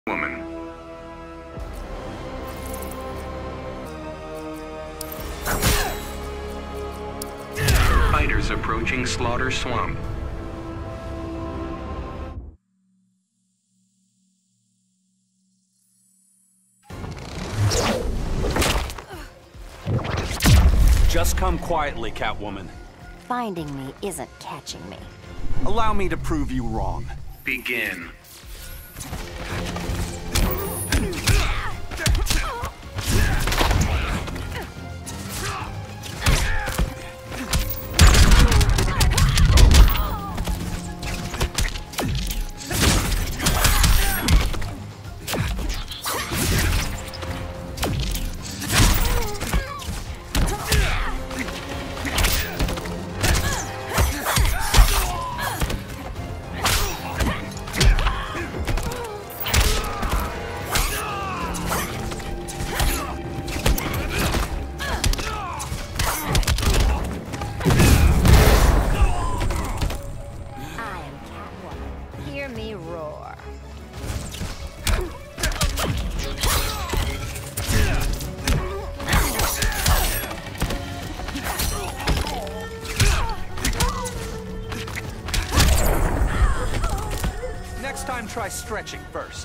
Woman. Fighters approaching Slaughter Swamp. Just come quietly, Catwoman. Finding me isn't catching me. Allow me to prove you wrong. Begin. Hear me roar. Next time, try stretching first.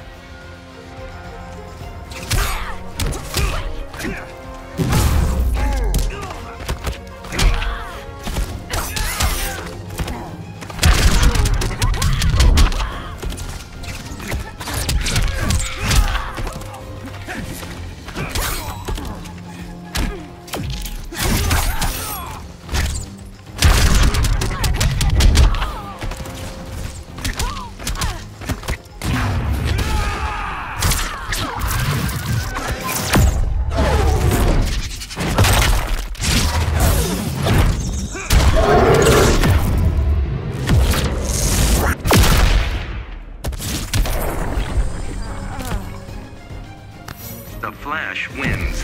The Flash wins.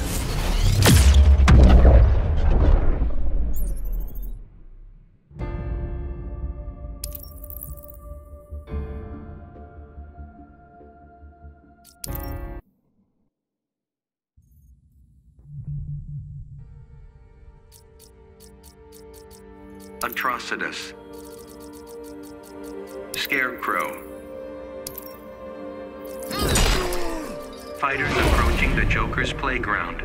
Atrocitus. Scarecrow. Fighters approaching the Joker's playground.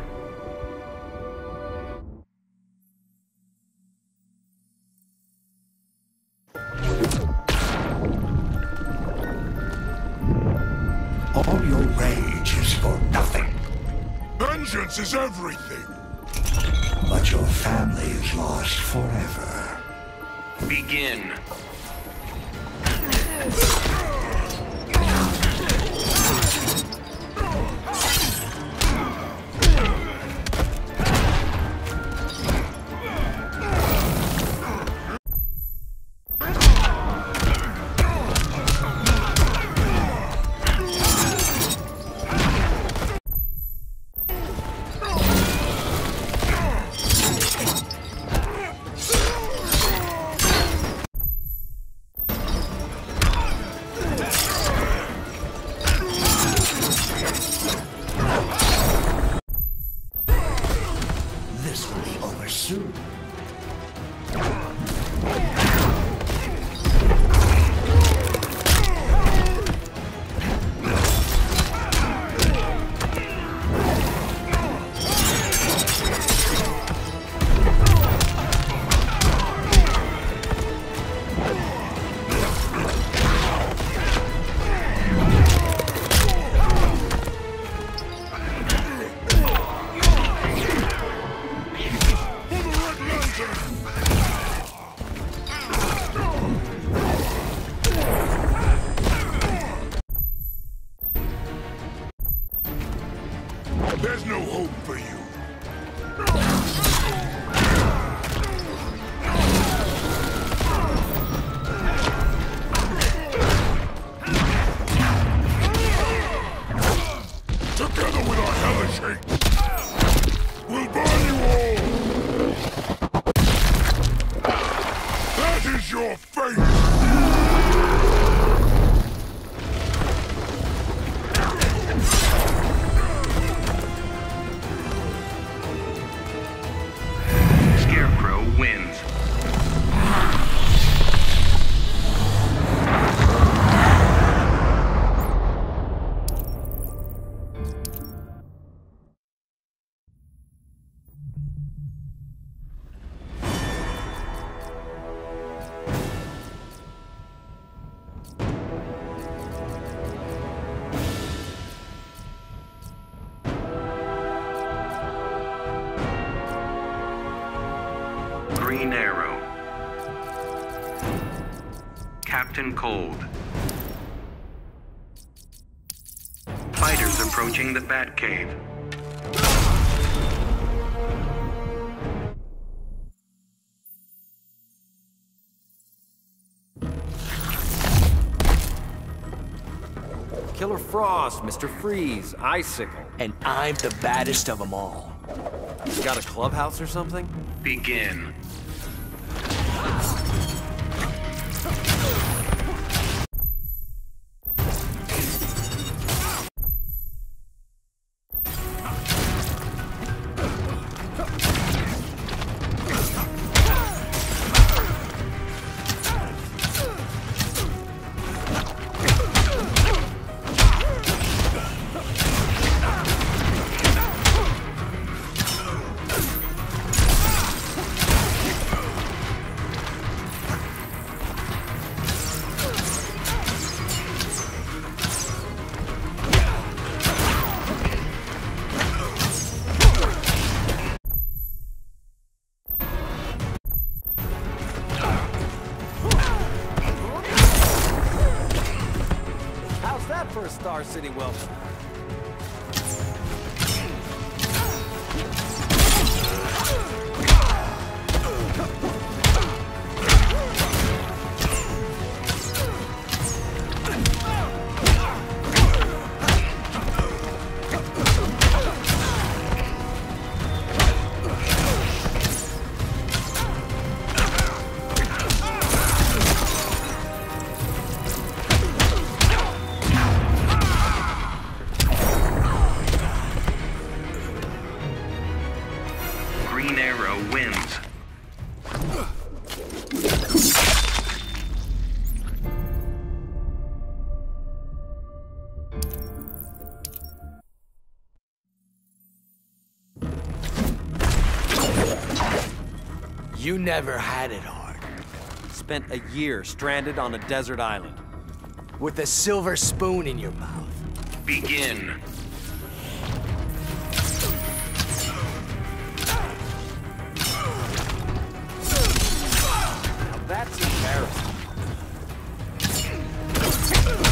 All your rage is for nothing. Vengeance is everything! But your family is lost forever. Begin. This will be over soon. There's no hope for you. Together with our hellish hate, we'll burn you all! That is your fate! Green Arrow. Captain Cold. Fighters approaching the Batcave. Killer Frost, Mr. Freeze, Icicle. And I'm the baddest of them all. You got a clubhouse or something? Begin. How's that for a Star City welcome? Green Arrow wins. You never had it hard. Spent a year stranded on a desert island. With a silver spoon in your mouth. Begin. Now that's embarrassing.